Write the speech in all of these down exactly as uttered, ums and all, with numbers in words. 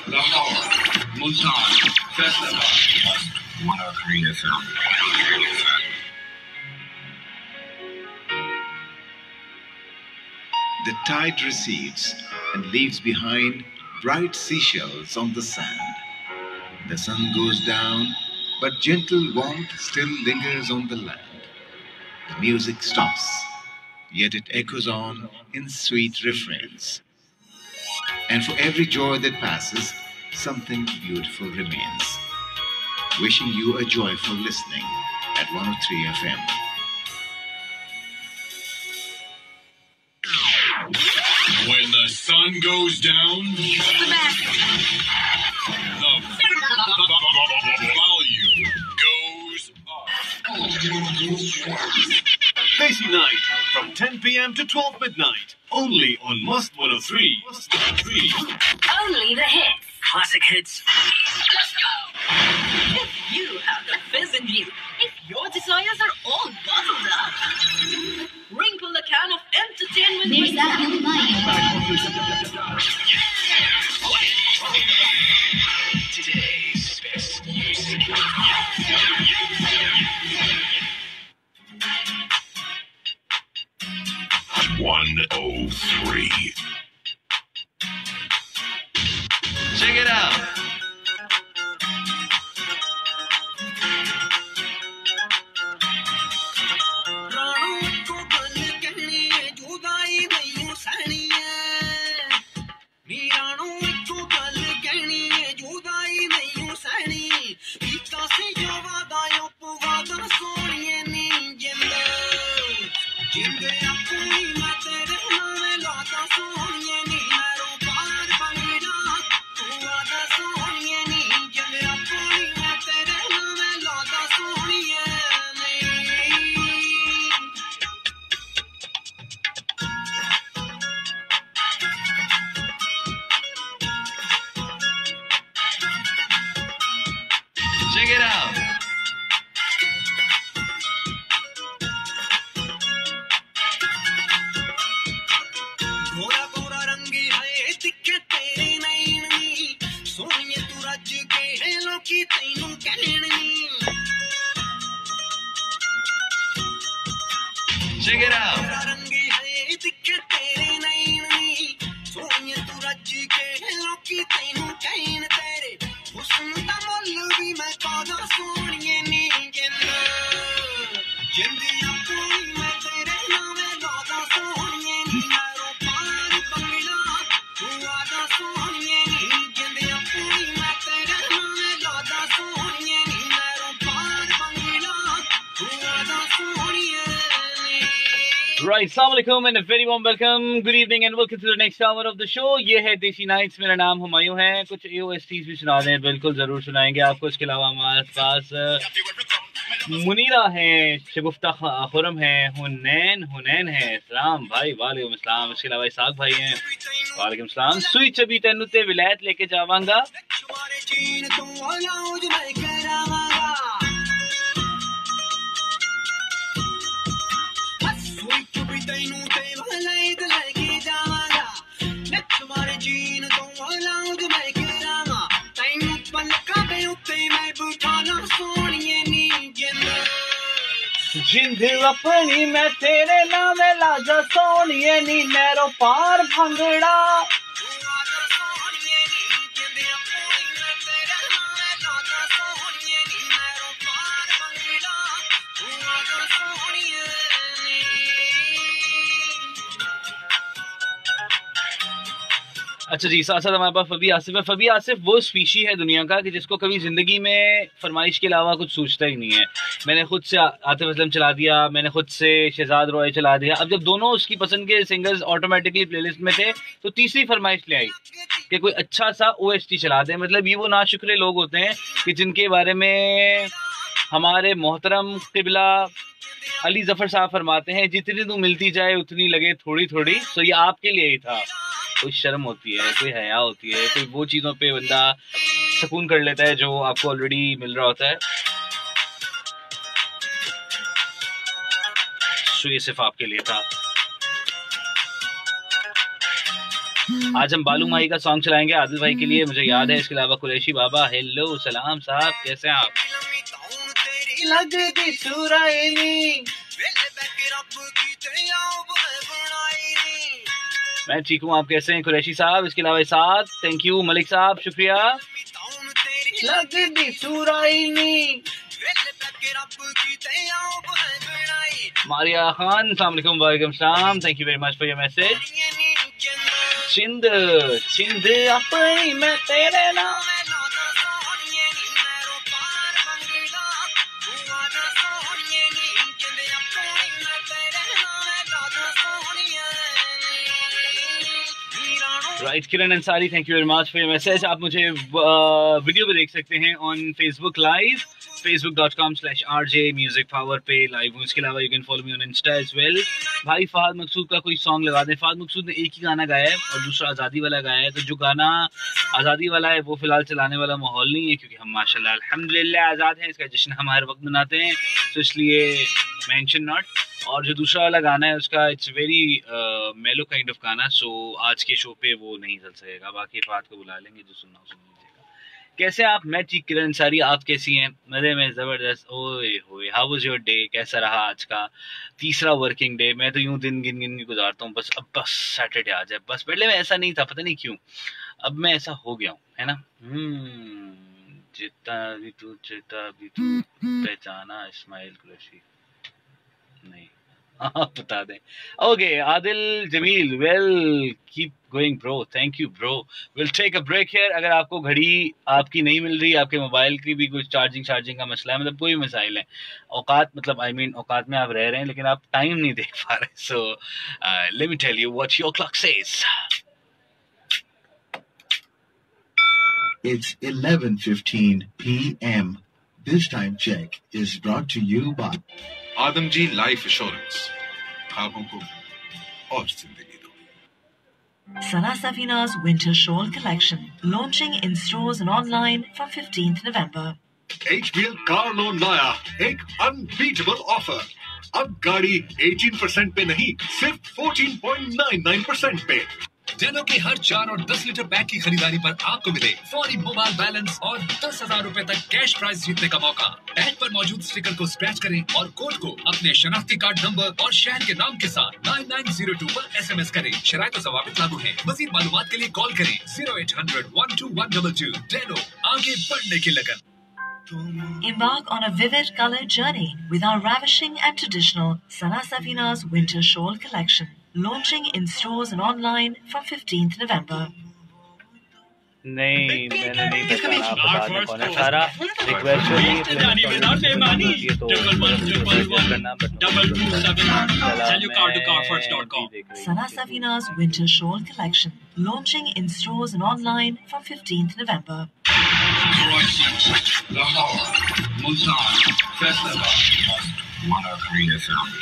Lahore, Multan, Faisalabad, one oh three F M. The tide recedes and leaves behind bright seashells on the sand. The sun goes down, but gentle warmth still lingers on the land. The music stops, yet it echoes on in sweet refrains. And for every joy that passes, something beautiful remains. Wishing you a joyful listening at one oh three F M. When the sun goes down, the volume goes up. Desi Night from ten p.m. to twelve midnight. Only on Must one oh three. Only the hits. Classic hits. Let's go! If you have the fizz in you, if your desires are all bottled up, wrinkle a can of entertainment. There's that new Today's best music. one oh three. Check it out. Check it out. Gora Gora रंगी है दिखे तेरे नैनी सोनिए तू रज के है लोकी तैनू कहनी Check it out. गोरा रंगी है दिखे तेरे नैनी सोनिए तू रज के है लोकी तैनू कहन तेरे हुस्न दा मुल्ल भी मैं कादा सोनिए नी जिंदा जिंदी अपनी मैं तेरे नामे लादा सोनिए नी मैरो पार बंगला तू आदा सोनिए नी जिंदी अपनी मैं तेरे नामे लादा सोनिए नी मैरो पार बंगला तू आदा सोनिए नी. Right, Assalamu alaikum and a very warm welcome. Good evening and welcome to the next hour of the show. ये है देसी नाइट्स. मेरा नाम हुमायूं है. कुछ A O S Ts भी सुना दें, बिल्कुल ज़रूर सुनाएंगे आपको. इसके अलावा हमारे पास मुनीरा है, शगुफ्ता खुरम है, हुनैन हुनैन है. सलाम भाई, वालेकुम अस्सलाम. इसके अलावा इसाक भाई हैं, वालेकुम अस्सलाम. सुई चबी तेनू ते विलायत लेके जावांगा. जिंद अपनी मैं तेरे नामे लाजा सोनिए नी मेरो पार भंगड़ा. अच्छा जी, साथ साथ हमारे पास फबी आसिफ है. फबी आसिफ वो स्पीशी है दुनिया का कि जिसको कभी ज़िंदगी में फरमाइश के अलावा कुछ सोचता ही नहीं है. मैंने खुद से आतिफ असलम चला दिया, मैंने खुद से शहजाद रॉय चला दिया. अब जब दोनों उसकी पसंद के सिंगर्स ऑटोमेटिकली प्लेलिस्ट में थे तो तीसरी फरमाइश ले आई कि कोई अच्छा सा ओ एस टी चला दे. मतलब ये वो नाशुक्रे लोग होते हैं कि जिनके बारे में हमारे मोहतरम क़िबला अली ज़फ़र साहब फरमाते हैं, जितनी तू मिलती जाए उतनी लगे थोड़ी थोड़ी. तो ये आपके लिए ही था. कोई शर्म होती है, कोई हया होती है, कोई वो चीज़ों पे बंदा सुकून कर लेता है जो आपको ऑलरेडी मिल रहा होता है. सो ये सिर्फ आपके लिए था. आज हम बालू माही का सॉन्ग चलाएंगे आदिल भाई के लिए, मुझे याद है। इसके अलावा कुरैशी बाबा, हेलो सलाम साहब, कैसे हैं आप? लगदी सुराइनी मैं ठीक हूँ, आप कैसे हैं कुरैशी साहब? इसके अलावा इसाद, थैंक यू। मलिक साहब शुक्रिया। लगदी सुराइनी मारिया खान, अस्सलाम वालेकुम। वालेकुम सलाम, thank you very much for your message. चिंद चिंद अपनी मैं तेरे नाम right. Kiran Ansari, thank you very much for your message. आप मुझे वीडियो पे देख सकते हैं on Facebook live, Facebook dot com slash R J music power पे लाइव हूँ। इसके अलावा you can follow me on Insta as well. भाई फहद मकसूद का कोई सॉन्ग लगा दें। फहद मकसूद ने एक ही गाना गाया है और दूसरा आज़ादी वाला गाया है, तो जो गाना आज़ादी वाला है वो फिलहाल चलाने वाला माहौल नहीं है, क्योंकि हम माशाल्लाह अल्हम्दुलिल्लाह आज़ाद हैं। इसका जश्न हम हर वक्त मनाते हैं, तो इसलिए मेंशन नॉट। और जो दूसरा वाला गाना है उसका it's very mellow kind of गाना, सो आज के शो पे वो नहीं चल सकेगा। बाकी बात को बुला लेंगे, जो सुनना सुन लीजिएगा। कैसे आप? मैं ठीक। किरण अंसारी, आप कैसी हैं? मज़े में, ज़बरदस्त। ओए होए, हाउ वाज योर डे? कैसा रहा आज का तीसरा वर्किंग डे? मैं तो यूँ दिन गिन गिन के गुजारता हूँ, बस अब बस सैटरडे आ जाए बस। पहले मैं ऐसा नहीं था, पता नहीं क्यों अब मैं ऐसा हो गया हूँ, है ना। हम्म जितना भी तू जितना भी तू पहचाना इस्माइल कुरैशी नहीं, आप बता दें। Okay Adil Jamil, well keep going bro, thank you bro. Will take a break here. अगर आपको घड़ी आपकी नहीं मिल रही, आपके मोबाइल की भी कुछ चार्जिंग चार्जिंग का मसला है, मतलब कोई मसाइल है, औकात मतलब आई मीन औकात में आप रह रहे हैं लेकिन आप टाइम नहीं देख पा रहे, so let me tell you what your clock says. It's eleven fifteen p m This time check is brought to you by Adamjee life insurance, ख्वाबों को और जिंदगी दो। Sana Safina's Winter Shawl Collection, launching in stores and online from fifteenth November. H B L car loan लाया एक unbeatable offer. अब गाड़ी अठारह परसेंट पे नहीं, सिर्फ चौदह पॉइंट नौ नौ परसेंट पे। डेनो के हर चार और दस लीटर बैग की खरीदारी पर आपको मिले फौरी मोबाइल बैलेंस और दस हजार रूपए तक कैश प्राइज जीतने का मौका। बैग पर मौजूद स्टिकर को स्क्रैच करें और कोड को अपने शनाख्ती कार्ड नंबर और शहर के नाम के साथ नाइन नाइन जीरो टू पर एस एम एस करें। शराइत और ज़वाबित लागू है। मज़ीद मालूमात के लिए कॉल करें zero eight hundred one two one double two. डेनो, आगे बढ़ने की लगन। Embark on a vivid colored journey with our ravishing and traditional Sana Safina's Winter Shawl Collection, launching in stores and online from fifteenth November. नहीं मैंने नहीं पहचाना, आप बता दें कौन है। Sara request Sana Safina's Winter Shawl Collection, launching in stores and online from fifteenth November. Lahore, Multan, Faisalabad, one oh three F M.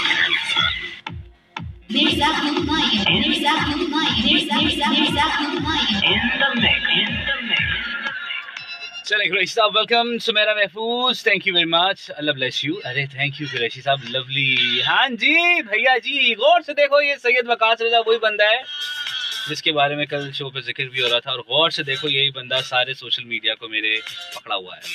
There's that Mumbai, there's that Mumbai, there's that, there's that, there's that Mumbai. In the mix, in the mix. चलें कुरैशी साहब, welcome. Sumera Mahfooz, thank you very much, अल्लाह bless you. अरे thank you Qureshi साहब, lovely. हाँ जी भैया जी, गौर से देखो, ये सैयद वकास रजा वही बंदा है जिसके बारे में कल शो पे जिक्र भी हो रहा था, और गौर से देखो यही बंदा सारे सोशल मीडिया को मेरे पकड़ा हुआ है।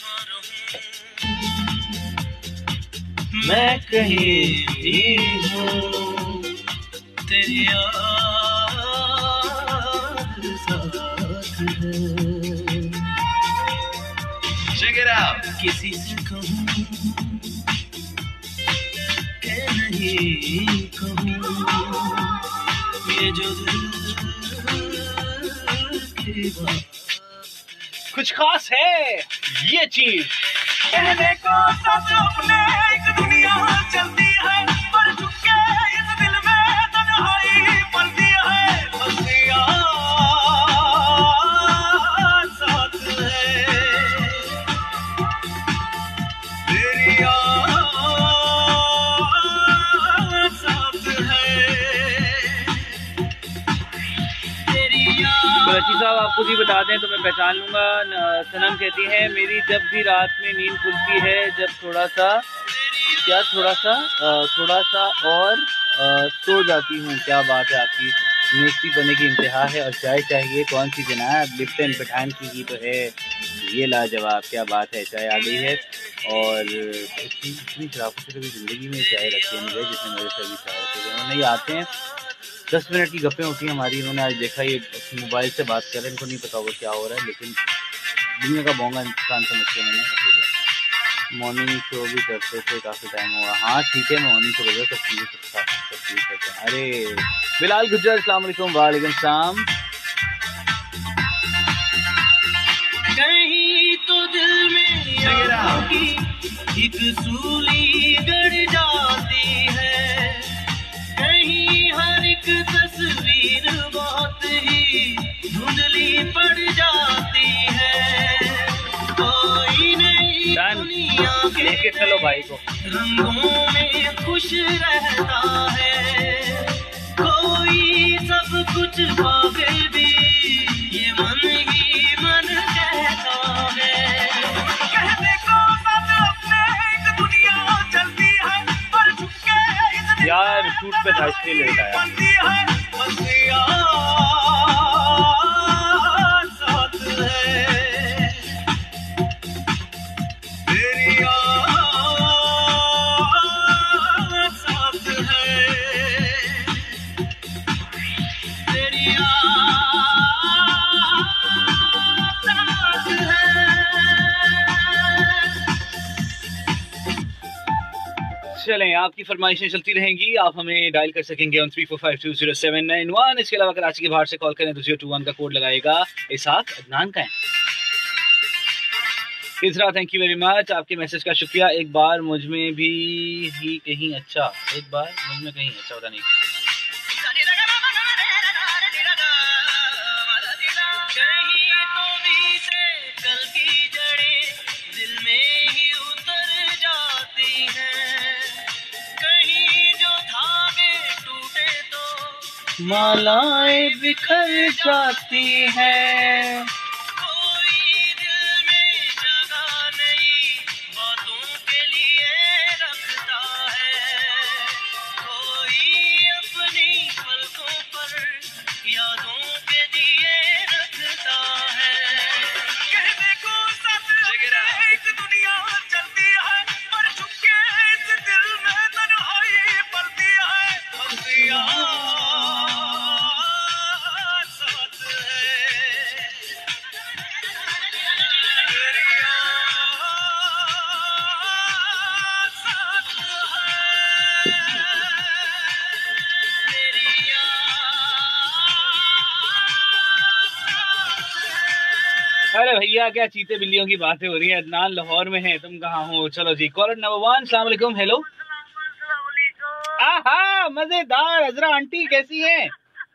मैं कहीं भी हूँ तेरी याद साथ है। Check it out. किसी से कहूँ के नहीं कहूँ, ये जो की बात कुछ खास है ये चीज कहने को सब अपने एक दुनिया चलती है, पर चुपके इस दिल में तन्हाई पलती है। बसिया साथ है तेरी याद साथ है तेरी याद। कुरैशी साहब आपको भी बता दें तो मैं पहचान लूंगा। सनम कहती है मेरी जब भी रात में नींद खुलती है, जब थोड़ा सा क्या थोड़ा सा आ, थोड़ा सा और आ, सो जाती हूँ। क्या बात है आपकी। नेस्टी बने की इंतहा है और चाय चाहिए कौन सी जनाब? लिप्टन पठान की ही तो है। ये लाजवाब, क्या बात है, चाय आ गई है। और इतनी इतनी शराफत से कभी ज़िंदगी में चाय रखी है मुझे जिसने मेरे से भी चाय रखी है। उन्होंने ये आते हैं, दस मिनट की गप्पें होती हैं हमारी। इन्होंने आज देखा ये मोबाइल से बात कर रहे हैं, इनको नहीं पता होगा क्या हो रहा है, लेकिन दुनिया का बोंगा इंसान समझ के मैंने मॉर्निंग शो भी करते थे, काफ़ी टाइम हुआ। हाँ ठीक है, मॉर्निंग शो करते सब चीज़ें सब सब चीज़ करते हैं। अरे बिलाल गुज्जर, अस्सलाम वालेकुम। वालेकुम सलाम। कहीं तो दिल में यारों की एक सूली गड़ जाती है, कहीं हर एक तस्वीर बहुत ही धुंधली पड़ जाती है। कोई नहीं दुनिया के चलो भाई को रंगों में खुश रहता है, कोई सब कुछ पाके भी ये मन ही मन कहता है। कहने को सब अपने एक दुनिया चलती है, पर झुके यार शूट पे था इसलिए लेट आया। बनती है बसिया साथ है तेरी साथ है तेरी चलें, आपकी फरमाइशें चलती रहेंगी। आप हमें डायल कर सकेंगे on three four five two zero seven nine one. इसके अलावा कराची के बाहर से कॉल करें तो जीरो टू वन का कोड लगाएगा। इसाक अदनान का है। तीसरा, थैंक यू वेरी मच, आपके मैसेज का शुक्रिया। एक बार मुझ में भी ही कहीं अच्छा, एक बार मुझ में कहीं अच्छा होता नहीं। कहीं तो बीते कल की जड़ें दिल में ही उतर जाती हैं, कहीं जो धागे टूटे तो मालाएं बिखर जाती हैं। कोई दिल में जगह नहीं बातों के लिए रखता है, कोई अपनी पलकों पर यादों के दिए रखता है। कहने को सब एक दुनिया चलती है, पर चुपके इस दिल में तन्हाई पलती है। बसिया साथ है तेरिया साथ है तेरिया अरे भैया क्या चीते बिल्लियों की बातें हो रही है। अदनान लाहौर में है, तुम कहाँ हो? चलो जी, कॉलर नंबर वन। अस्सलाम वालेकुम। हेलो। आहा मजेदार। हजरा आंटी कैसी हैं?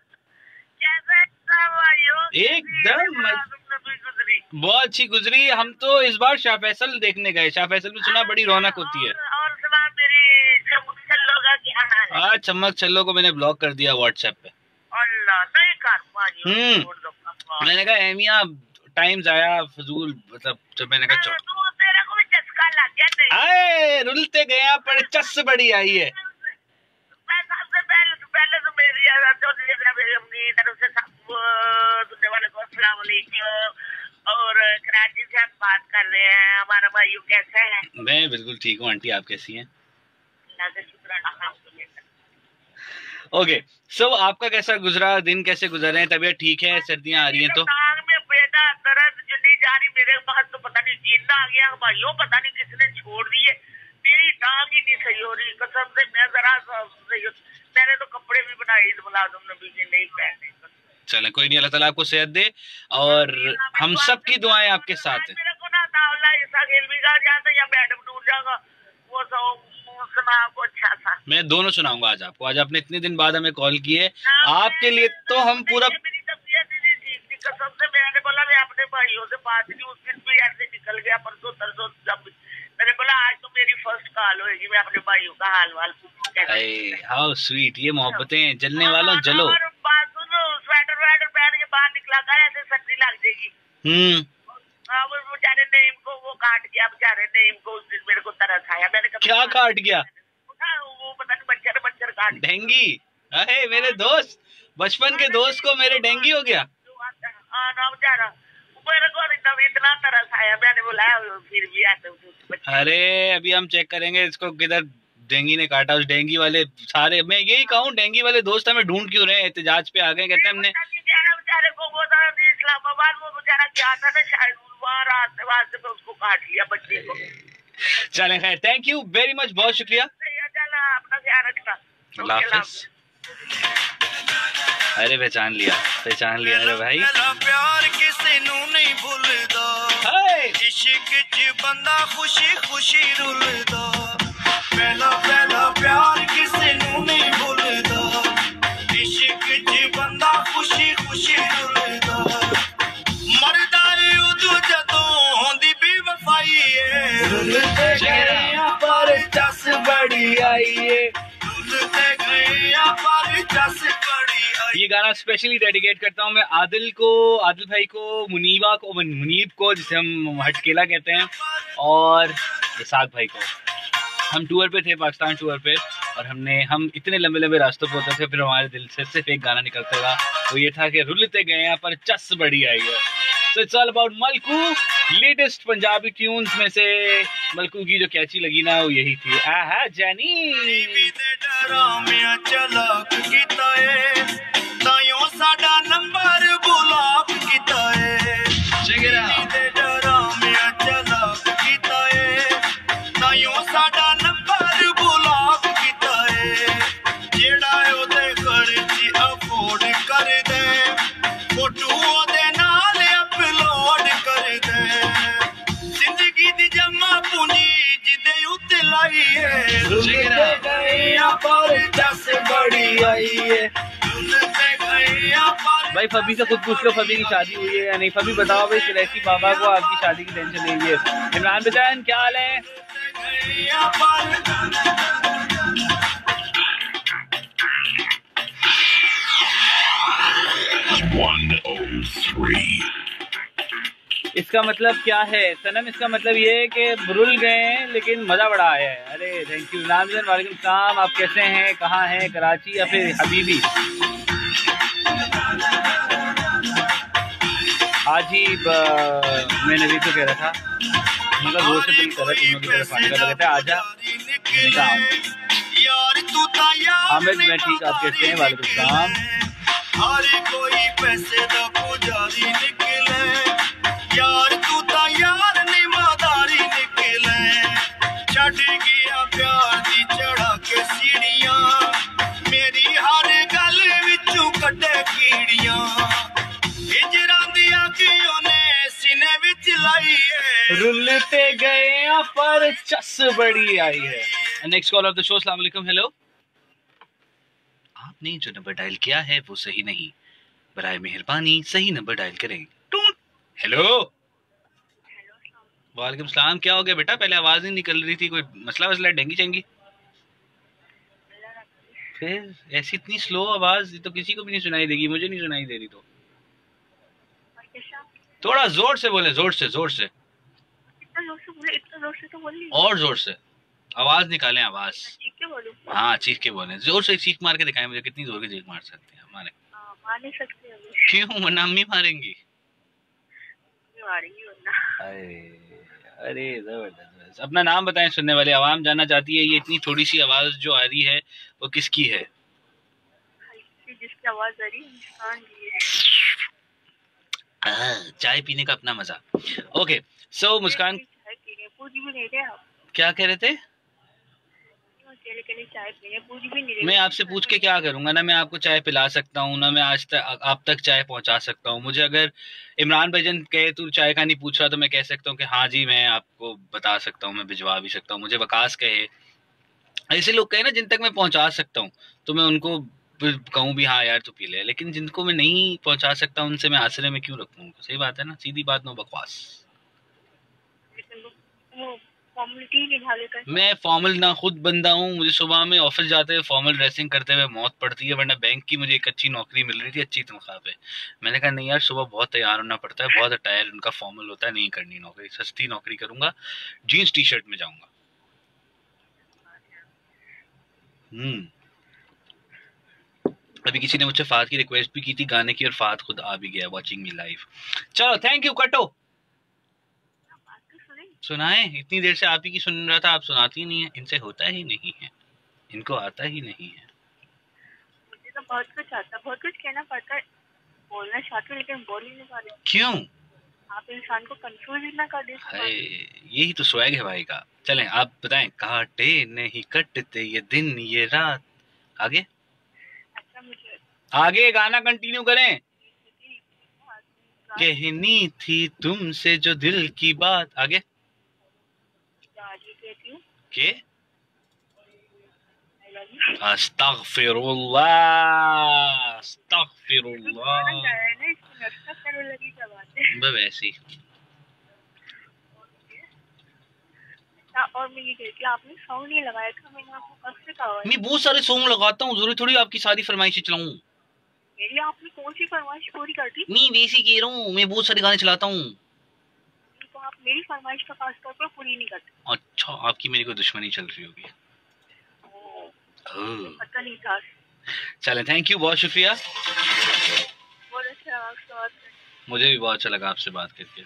एकदम बहुत अच्छी गुजरी। हम तो इस बार शाह फैसल देखने गए। शाह फैसल में सुना बड़ी रौनक होती है। और सुना मेरी चमक छल्लो का क्या हाल है? आज चमक छल्लो को मैंने ब्लॉक कर दिया व्हाट्सएप पे। अल्लाह नहीं कर पाई। हम्म मैंने कहा एमिया टाइम आया फजूल, मतलब जब मैंने कहा चलो तू तेरे को भी चस्का लग गया नहीं? आए रुलते गया पर चस बड़ी आई है। मैं सबसे पहले तो पहले तो मेरी जो मेरी अपनी तरफ से सब सुनने वाले को अस्सलाम वालेकुम। और कराची से हम बात कर रहे हैं। हमारा भाई कैसे है? मैं बिल्कुल ठीक हूँ आंटी, आप कैसी हैं? अल्लाह का शुक्र अल्हम्दुलिल्लाह। ओके सो आपका कैसा गुजरा दिन, कैसे गुजर रहे हैं? तबीयत ठीक है? सर्दियाँ आ रही हैं तो टांग में बेटा दर्द जो नहीं जा रही मेरे पास, तो पता नहीं जिंदा आ गया भाइयों, पता नहीं किसने छोड़ दी है। मेरी टांग ही नहीं सही हो रही कसम से। मैं जरा सही, मैंने तो कपड़े भी बनाए ईद मुलाज़िम नबी के नहीं पहने। चले कोई नहीं, अल्लाह ताला आपको सेहत दे और हम सब की दुआएं आपके साथ हैं। मेरे को ना तावला ऐसा खेल भी जा जाता या बैठ टूट जाएगा वो सब सुना को अच्छा सा। मैं दोनों सुनाऊंगा आज आपको। आज आपने इतने दिन बाद हमें कॉल किए, आपके लिए तो हम पूरा मेरी तबीयत नहीं ठीक थी कसम से। मैंने बोला मैं अपने भाइयों से बात नहीं, उस दिन भी ऐसे निकल गया परसों तरसों जब मैंने बोला आज तो मेरी फर्स्ट कॉल होगी, मैं अपने भाइयों का हाल वाल पूछूं। हाउ स्वीट, ये मोहब्बतें। जलने वालों जलो। स्वेटर वेटर पहन के बाहर निकला कर, ऐसे सर्दी लग जाएगी। हम्म वो बेचारे नईम को वो काट गया, बेचारे नईम को उस दिन मेरे को तरस आया। मैंने क्या काट गया? वो पता नहीं मच्छर मच्छर काट डेंगी। अरे मेरे दोस्त, बचपन के दोस्त को मेरे डेंगी हो गया। हाँ ना बेचारा, मेरे को एकदम इतना तरस आया, मैंने बुलाया फिर भी आते। अरे अभी हम चेक करेंगे इसको किधर डेंगी ने काटा। उस डेंगी वाले सारे, मैं यही कहूँ, डेंगी वाले दोस्त हमें ढूंढ क्यों रहे हैं, एहतजाज पे आ गए। कहते हैं हमने बेचारे को वो था इस्लामाबाद, वो बेचारा गया था ना शायद, वहाँ रास्ते वास्ते पे उसको काट लिया बच्चे को। चलें खैर, थैंक यू वेरी मच, बहुत शुक्रिया, अपना ख्याल रखना। अल्लाह हाफिज। अरे पहचान लिया, पहचान लिया अरे भाई। प्यार किसे नू नहीं भूलदा, इश्क च बंदा खुशी खुशी रुलदा। पहला पहला प्यार किसे नू नहीं भूलदा, इश्क च बंदा खुशी खुशी रुलदा। मरदा है उदू जदों होंदी बेवफाई है, रुलदे गए पर चस बड़ी आई है, रुलदे गए पर चस बड़ी। ये गाना स्पेशली डेडिकेट करता हूँ मैं आदिल को, आदिल भाई को, मुनीबा को, मुनीब को जिसे हम हटकेला कहते हैं, और इसाक भाई को। हम टूर पे थे, पाकिस्तान टूर पे, और हमने हम इतने लंबे लंबे रास्तों पे होते थे, फिर हमारे दिल से सिर्फ एक गाना निकलता था, तो ये था कि रुलते गए यहाँ पर चस बड़ी आई है। So it's all about Malku. Latest Punjabi tunes में से मलकू की जो कैची लगी ना वो यही थी, आहा जानी। तायों साडा नंबर ब्लॉक कीता है, Check it out. डरामिया चलाक कीता है, तायों साडा नंबर ब्लॉक कीता है। जेड़ा ओदे खर्ची अफोर्ड कर दे, फोटो ओदे नाल अपलोड कर दे। जिंदगी दी जमा पूंजी जिदे उत्ते लाई है, रुलदे गए पर चस बड़ी आई है। भाई फबी से खुद पूछ लो, फबी की शादी हुई है या नहीं। फबी बताओ भाई, कुरैशी बाबा को आपकी शादी की टेंशन नहीं है। इमरान बजान क्या हाल है? इसका मतलब क्या है सनम? इसका मतलब ये है कि रुल गए हैं लेकिन मजा बड़ा आया है। अरे थैंक यू इमरान बजान, वालेकुम सलाम। आप कैसे हैं, कहाँ हैं, कराची या फिर हबीबी? आज ही मैं नबी को कह रहा था, मतलब रोज से दिल कर रहा है की तरफ आने का, कहते हैं आजा। हामिद मैं ठीक, आप कैसे हैं? वालेकुम सलाम। हर कोई पैसे दा पुजारी निकले, यार तू ता यार निमादारी निकले। छड़ गया प्यार दी चढ़ा के सीढ़ियां, मेरी हर गल विचों कटे कीड़ियां। रुलते गए पर चस बड़ी आई है। Next call of the show. अस्सलाम वालेकुम। हेलो, आपने जो नंबर डायल किया है वो सही नहीं, बराए मेहरबानी सही नंबर डायल करें। हेलो, वालेकुम सलाम। क्या हो गया बेटा, पहले आवाज नहीं निकल रही थी, कोई मसला वसला, डेंगी चेंगी? फिर ऐसी इतनी स्लो आवाज तो किसी को भी नहीं सुनाई देगी, मुझे नहीं सुनाई दे रही। तो थोड़ा जोर से बोले, जोर से, जोर से, इतना जोर से बोले, इतना जोर से तो बोल, और जोर से आवाज निकालें, आवाज। चीख के बोलूं? हाँ चीख के बोलें, जोर से चीख मार के दिखाएं मुझे, कितनी जोर की चीख मार सकते हैं हमारे? मार नहीं सकते अभी। क्यों, वरना अम्मी मारेंगी। मारेंगी वरना। अरे अरे जबरदस्त। अपना नाम बताएं, सुनने वाले आवाम जानना चाहती है ये इतनी थोड़ी सी आवाज जो आ रही है वो किसकी है? जिसकी आवाज आ रही है मुस्कान की है। चाय पीने का अपना मजा। ओके सो मुस्कान, क्या कह रहे थे? मैं आपसे पूछ के क्या करूंगा, ना मैं आपको चाय पिला सकता हूँ, ना मैं आज तक आप तक चाय पहुंचा सकता हूँ। मुझे अगर इमरान भाईजान कहे तू चाय का नहीं पूछ रहा, तो मैं कह सकता हूँ कि हाँ जी मैं आपको बता सकता हूँ, मैं भिजवा भी सकता हूँ। मुझे वकास कहे, ऐसे लोग कहे ना जिन तक मैं पहुंचा सकता हूँ, तो मैं उनको कहूँ भी हाँ यार तू पी ले, लेकिन जिनको मैं नहीं पहुंचा सकता उनसे मैं आसरे में क्यों रखूँ? सही बात है ना, सीधी बात, नो बकवास। मैं फॉर्मल ना खुद बंदा हूँ, मुझे सुबह में ऑफिस जाते हुए फॉर्मल ड्रेसिंग करते हुए मौत पड़ती है, वरना बैंक की मुझे एक अच्छी नौकरी मिल रही थी अच्छी तनख्वाह पे। मैंने कहा नहीं यार सुबह बहुत तैयार होना पड़ता है, बहुत अटायर उनका फॉर्मल होता है, नहीं करनी नौकरी, सस्ती नौकरी करूंगा, जीन्स टी शर्ट में जाऊंगा। हम्म अभी किसी ने मुझसे फात की रिक्वेस्ट भी की थी गाने की और फात खुद आ भी गया वाचिंग मी लाइव। चलो थैंक यू, कटो। सुनाए, इतनी देर से आप ही की सुन रहा था, आप सुनाती नहीं है। इनसे होता ही नहीं है, इनको आता ही नहीं है। मुझे तो बहुत कुछ आता, बहुत कुछ कहना पड़ता है, बोलना चाहती हूँ लेकिन बोल ही नहीं पा रही। क्यों? आप इंसान को कंफ्यूज ही ना कर दे। यही तो स्वैग है भाई का। चलें आप बताएं। काटे नहीं कटते ये दिन ये रात। आगे अच्छा, मुझे आगे गाना कंटिन्यू करें। कहनी थी तुमसे जो दिल की बात। आगे के अस्तगफिरुल्लाह अस्तगफिरुल्लाह। वैसी और मैं ये कहती हूँ, आपने सॉन्ग नहीं लगाया था, मैंने आपको कब से कहा है। मैं बहुत सारे सॉन्ग लगाता हूँ, जरूरी थोड़ी आपकी सारी फरमाइशें चलाऊं। मेरी आपने कौन सी फरमाइश पूरी कर दी? मैं वैसी कह रहा हूँ, मैं बहुत सारे गाने चलाता हूँ। तो आप मेरी फरमाइश का खास तौर पर पूरी नहीं करते। अच्छा, आपकी मेरी कोई दुश्मनी चल रही होगी। पता नहीं था। चलें, थैंक यू, बहुत शुक्रिया। बहुत अच्छा आपसे बात करके। मुझे भी बहुत अच्छा लगा आपसे बात करके।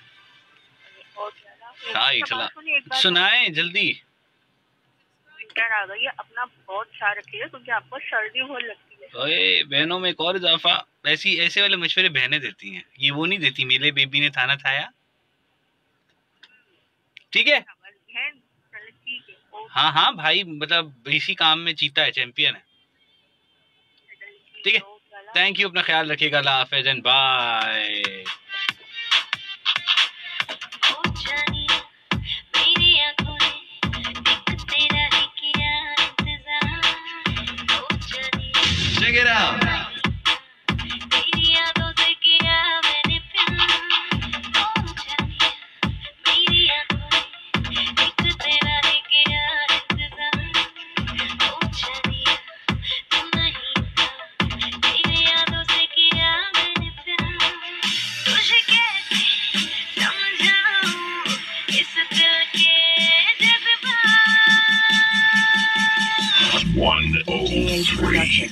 हाँ, चला सुनाए जल्दी। विंटर आ गई है, अपना बहुत ख्याल रखिएगा क्योंकि आपको सर्दी बहुत लगती है। ओए बहनों में एक और इजाफा, ऐसी ऐसे वाले मशवरे बहनें देती हैं, ये वो नहीं देती। मेरे बेबी ने थाना थाया। ठीक है, हाँ हाँ भाई, मतलब इसी काम में जीता है, चैंपियन है। ठीक है, थैंक यू, अपना ख्याल रखिएगा, अल्लाह हाफिज़ and bye. Check it out. one oh three.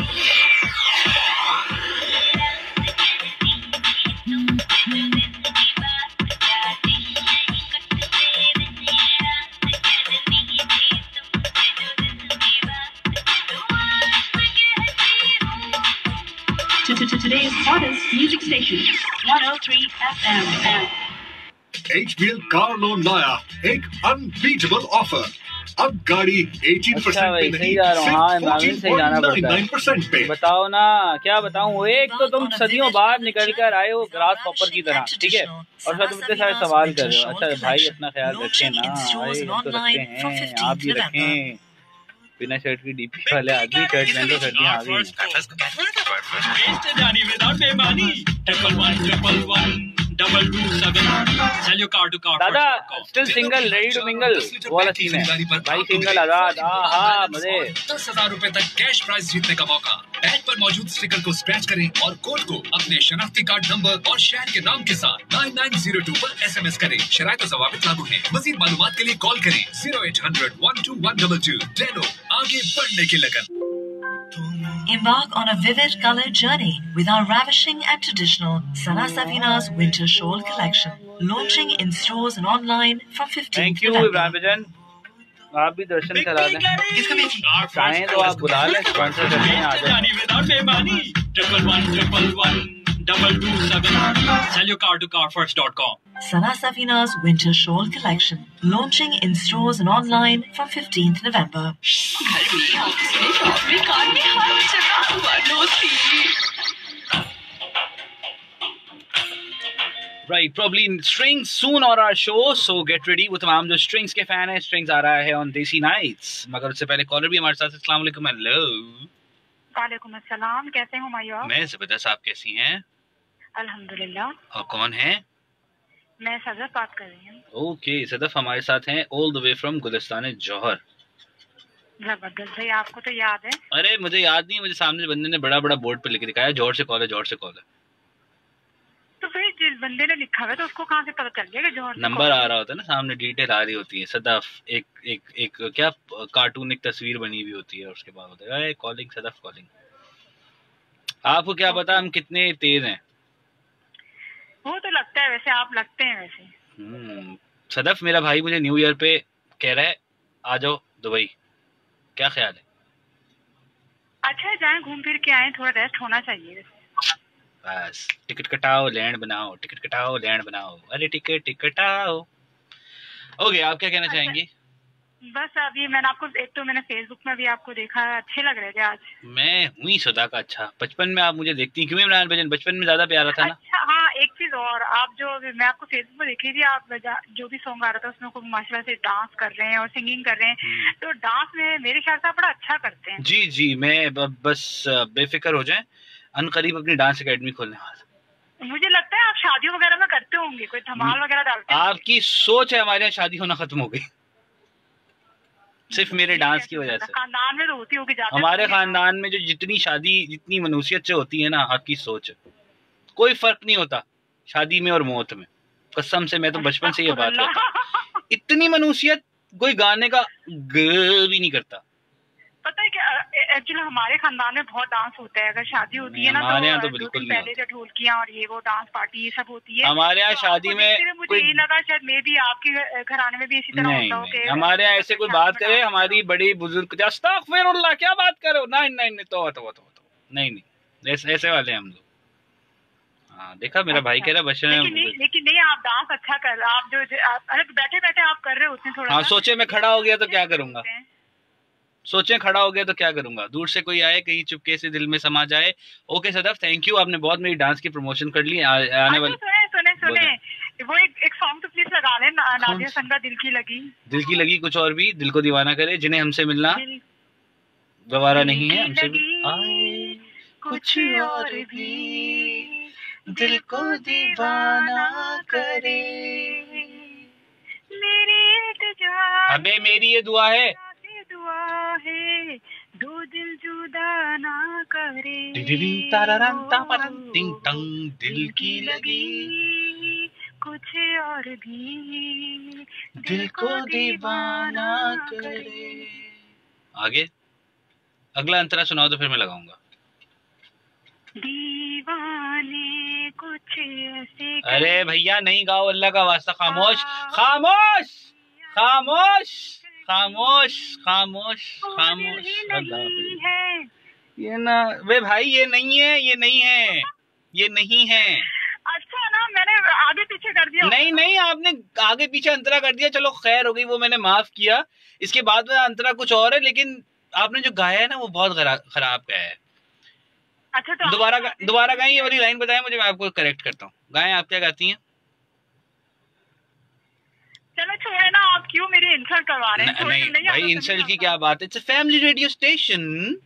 Today's hottest music station, one oh three F M. H B L car loan लाया एक अनबीटेबल ऑफर। अब गाड़ी अठारह परसेंट पे नहीं, सिर्फ चौदह पॉइंट नौ नौ परसेंट पे। बताओ ना, क्या बताऊं। एक तो तुम सदियों बाद निकल कर आए हो ग्रास हॉपर की तरह, ठीक है, और फिर तुम इतने सारे सवाल कर रहे हो। अच्छा भाई, अपना ख्याल रखें ना भाई, हम तो रखते हैं, आप भी रखें। बिना शर्ट की डीपी वाले आदमी शर्ट पहन लो, सर्दियां आ गई। दादा still single, ready to mingle, वो वाला सीन है भाई। सिंगल आजाद, हाँ मजे। दस हजार रूपए तक कैश प्राइज जीतने का मौका। ऐड पर मौजूद स्टिकर को स्क्रैच करें और कोड को अपने शनाख्ती कार्ड नंबर और शहर के नाम के साथ नाइन नाइन जीरो टू पर एस एम एस करें। शराइत और ज़वाबित लागू हैं। मज़ीद मालूमात के लिए कॉल करें zero eight hundred one two one double two. डेनो, आगे बढ़ने की लगन। Embark on a vivid colored journey with our ravishing and traditional Sana Safina's Winter Shawl collection, launching in stores and online from fifteenth Thank you, Ibrahim। आप भी दर्शन करा दें, चाहें तो आप बुला लें, स्पॉन्सर करते हैं, आ जाएं। Sana Safina's Winter Shawl collection, launching in stores and online from fifteenth November. Right, probably strings soon on our show, so get ready। वो तमाम जो strings के फैन है, strings आ रहा है on Desi Nights। मगर उससे पहले कॉलर भी हमारे साथ। अस्सलाम वालेकुम। हेलो। वालेकुम अस्सलाम, कैसे हो मायो? मैं जबरदस्त, आप कैसी हैं? अल्हम्दुलिल्लाह। और कौन है? मैं सदफ बात कर रही हूँ। ओके, सदफ हमारे साथ हैं all the way from Gulistan Jauhar. जबरदस्त भाई, आपको तो याद है? अरे मुझे याद नहीं, मुझे सामने बंदे ने बड़ा बड़ा बोर्ड पे लिख दिखाया, जौहर से कॉल है, जौहर से कॉल है। तो फिर जिस बंदे ने लिखा हुआ है तो उसको कहाँ से पता चल गया कि जौहर? नंबर आ रहा होता है ना सामने, डिटेल आ रही होती है। सदफ एक एक एक क्या कार्टून, एक तस्वीर बनी हुई होती है, उसके बाद होता है कॉलिंग, सदफ कॉलिंग। आपको क्या पता हम कितने तेज हैं। वो तो लगता है वैसे, आप लगते हैं वैसे। हम्म, सदफ मेरा भाई मुझे न्यू ईयर पे कह रहा है आ जाओ दुबई, क्या ख्याल है? अच्छा जाएं, घूम फिर के आए, थोड़ा रेस्ट होना चाहिए। बस टिकट कटाओ लैंड बनाओ, टिकट कटाओ लैंड बनाओ, अरे टिकट टिकट आओ। ओके, आप क्या कहना अच्छा, चाहेंगी? बस अभी मैंने आपको, एक तो मैंने फेसबुक में भी आपको देखा, अच्छे लग रहे थे आज। मैं हुई सदा का अच्छा। बचपन में आप मुझे देखती क्यों इमरान भजन? बचपन में ज्यादा प्यारा था ना। अच्छा हाँ, एक चीज और, आप जो मैं आपको फेसबुक में देखी थी, आप जो भी सॉन्ग आ रहा था उसमें खूब माशाल्लाह से डांस कर रहे हैं और सिंगिंग कर रहे हैं, तो डांस में मेरे ख्याल से आप बड़ा अच्छा करते हैं। जी जी, मैं बस बेफिक्र हो जाए, अनकरीब अपनी डांस एकेडमी खोलने वाला। मुझे लगता है आप शादी वगैरह में करते होंगे, कोई धमाल वगैरह डालते हैं। आपकी सोच है, हमारे यहाँ शादी होना खत्म हो गई सिर्फ मेरे डांस की वजह से। खानदान में तो होती होगी ज्यादा। हमारे खानदान में जो जितनी शादी जितनी मनुष्यत से होती है ना, आपकी सोच है, कोई फर्क नहीं होता शादी में और मौत में। कसम से, मैं तो बचपन से ये बात करता, इतनी मनुष्यत कोई गाने का ग भी नहीं करता। पता है क्या, एक्चुअली हमारे खानदान में बहुत डांस होता है, अगर शादी होती है ना हमारे यहाँ तो दो बिल्कुल दिन नहीं पहले जो ढोलकियाँ और ये वो डांस पार्टी ये सब होती है हमारे यहाँ। तो शादी में मुझे कोई यही लगा शायद मे भी आपके घराने में भी इसी तरह नहीं, होता हो नहीं, हमारे यहाँ ऐसे कोई बात करे, हमारी बड़ी बुजुर्ग अस्तगफिरुल्लाह क्या बात करो, नहीं नहीं नहीं, तो तो तो नहीं नहीं, ऐसे ऐसे वाले हम लोग। हाँ देखा, मेरा भाई कह रहा है बच्चे। लेकिन लेकिन नहीं, आप डांस अच्छा कर, आप जो अरे बैठे बैठे आप कर रहे होते हैं थोड़ा। हाँ, सोचे मैं खड़ा हो गया तो क्या करूंगा, सोचे खड़ा हो गया तो क्या करूंगा, दूर से कोई आए कहीं चुपके से दिल में समा जाए। ओके सदफ, थैंक यू, आपने बहुत मेरी डांस की प्रमोशन कर ली। आ, आने वाले सुने सुने सुने वो एक, एक सॉन्ग तो प्लीज लगा लें, नादिया संगा, दिल की लगी। दिल की लगी कुछ और भी, दिल को दीवाना करे, जिन्हें हमसे मिलना गवारा नहीं है, हमसे आए कुछ और भी दिल को दीवाना करे, मेरी इल्तिजा, अबे मेरी ये दुआ है, दुआ है, दो दिल जुदा ना करे, टिंग टंग दिल की लगी कुछ और भी दिल को दीवाना करे। आगे अगला अंतरा सुनाओ तो फिर मैं लगाऊंगा। दीवाने कुछ ऐसे, अरे भैया नहीं गाओ, अल्लाह का वास्ता, खामोश खामोश खामोश खामोश खामोश खामोश। है ये ना वे भाई, ये नहीं है, ये नहीं है, ये नहीं है। अच्छा ना, मैंने आगे पीछे कर दिया। नहीं नहीं, आपने आगे पीछे अंतरा कर दिया, चलो खैर हो गई, वो मैंने माफ किया। इसके बाद में अंतरा कुछ और है, लेकिन आपने जो गाया है ना वो बहुत खराब गाया है। अच्छा तो दोबारा दोबारा गाएं, ये वाली लाइन बताएं मुझे, मैं आपको करेक्ट करता हूँ। गाएं, आप क्या गाती हैं? चलो छोड़े ना, आप क्यों मेरी इंसल्ट करवा रहे हैं? नहीं, नहीं भाई, इंसल्ट की क्या बात है, it's a family radio station.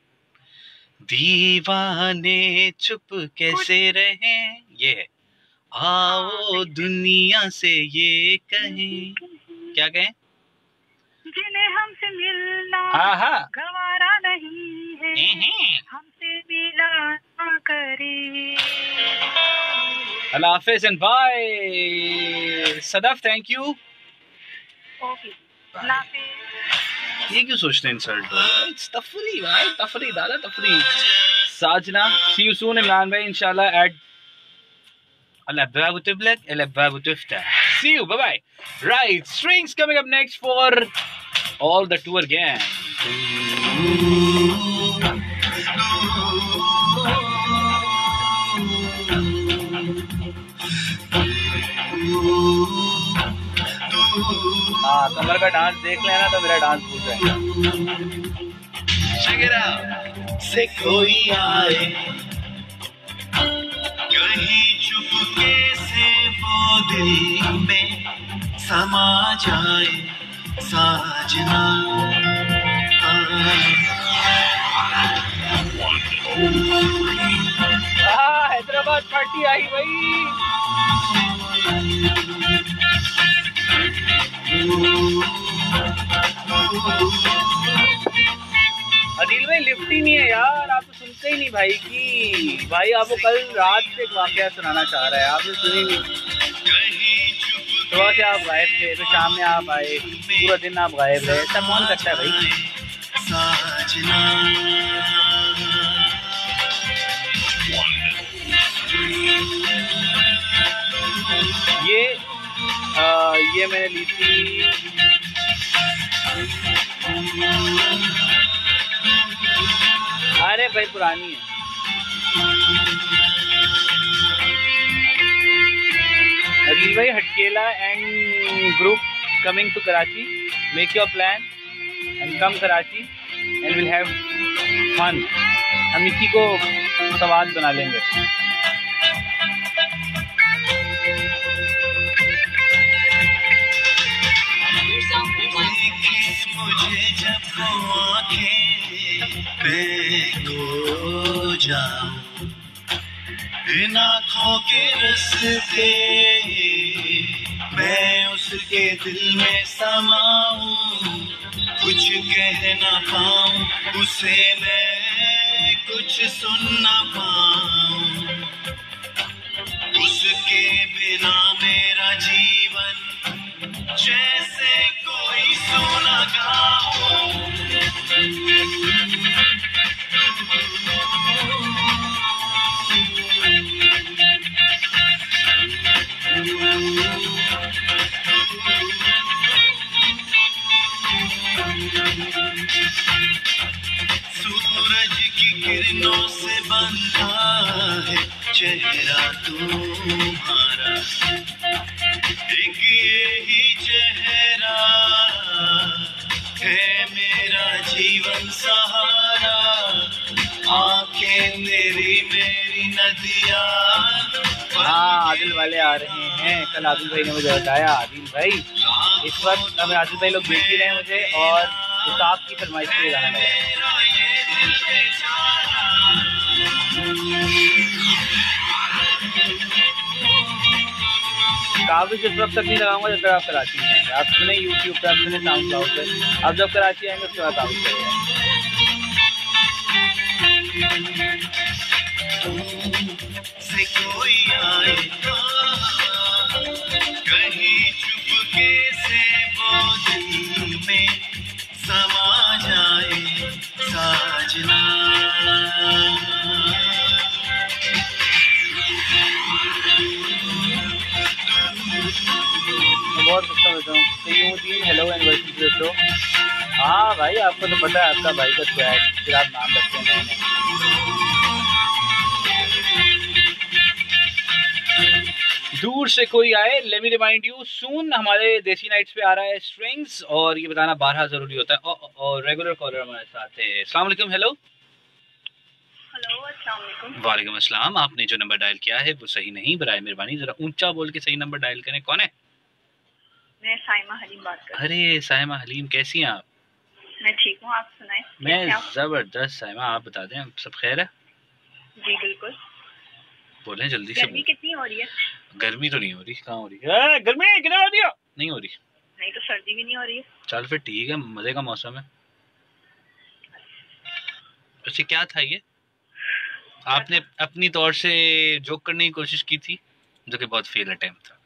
दीवाने चुप कैसे रहे, ये है, आओ दुनिया से ये कहें, क्या कहें, जिन्हें हमसे मिलना आहा गवारा नहीं है, हमसे मिला ना करे। अल्लाह हाफिज़ and bye. Sadaf thank you. Okay, अल्लाह हाफिज़। ये क्यों सोचते हैं इंसल्ट? इट्स तफरी भाई, तफरी दादा तफरी। साजना, सी यू सून इमरान भाई इंशाल्लाह at Al-Abwab Tuflak, Al-Abwab Tuftah. See you, bye-bye. Right, Strings coming up next for all the tour gang. हाँ, कमर का डांस देख लेना तो मेरा डांस भूल जाएगा। Check it out. से कोई आए कहीं चुपके से वो दिल में समा जाए साजना। हाँ, हैदराबाद पार्टी आई भाई। अदिल भाई लिफ्ट ही नहीं है यार, आप तो सुनते ही नहीं भाई की। भाई आपको कल रात से एक वाकया सुनाना चाह रहा है, आपने सुनी नहीं। सुबह से आप गायब थे, तो शाम में आप आए, पूरा दिन आप गायब रहे, ऐसा कौन करता है भाई? ये मैंने ली थी अरे भाई पुरानी है। अजील भाई हटकेला and group coming to Karachi, make your plan and come Karachi and will have fun. हम इसी को सवाल बना लेंगे। मुझे जब वो आँखें मैं खो जाऊं, इन आँखों के रस्ते मैं उसके दिल में समाऊं, कुछ कह ना पाऊं उसे मैं, कुछ सुन ना पाऊं, उसके बिना मेरा जीवन जैसे कोई सुना गाऊं। सूरज की किरणों से बंधा है चेहरा तुम्हारा, एक यही चेहरा है मेरा जीवन सहारा, आंखें तेरी मेरी नदियाँ। हाँ आदिल वाले आ रहे हैं, कल आदिल भाई ने मुझे बताया। आदिल भाई इस वक्त हमें आदिल भाई लोग देख ही रहे हैं मुझे, और उसाफ की फरमाइश पे गाना लगा। काबिज इस वक्त तक नहीं लगाऊंगा जब तक आप कराची में आएंगे। आप सुने यूट्यूब पे, आप सुने साउंड क्लाउड पे, अब जब कराची आएंगे उसके बाद काबिज करेंगे। से कोई आए कहीं चुपके से वो दिल में समा जाए साजना। मैं बहुत अच्छा होता हूँ। Hello and welcome to the show. हाँ भाई आपको तो पता है आपका भाई का स्वैग, फिर आप नाम रखते हैं मैंने। दूर से कोई आए, let me remind you soon हमारे देसी नाइट्स पे आ रहा है स्ट्रिंग्स, और ये बताना बारह जरूरी होता है। और रेगुलर कॉलर हमारे साथ है। अस्सलाम वालेकुम। हेलो हेलो अस्सलाम वालेकुम। वालेकुम अस्सलाम। आपने जो नंबर डायल किया है वो सही नहीं, बराए मेहरबानी जरा ऊंचा बोल के सही नंबर डायल करें। कौन है? मैं साइमा हलीम बात कर रही अरे साइमा हलीम, कैसी हैं आप? हूँ। मैं ठीक हूँ, आप सुनाएं। मैं जबरदस्त। साइमा आप बता दें, सब खैर है? जी बिल्कुल। बोलें जल्दी से। गर्मी कितनी हो रही है? गर्मी तो नहीं हो रही, कहाँ हो रही है गर्मी? कितना हो रही है? नहीं हो रही। नहीं तो सर्दी भी नहीं हो रही है। चल फिर ठीक है, मजे का मौसम है। वैसे क्या था ये, आपने अपनी तौर से जोक करने की कोशिश की थी जो कि बहुत फेल अटेम्प्ट था।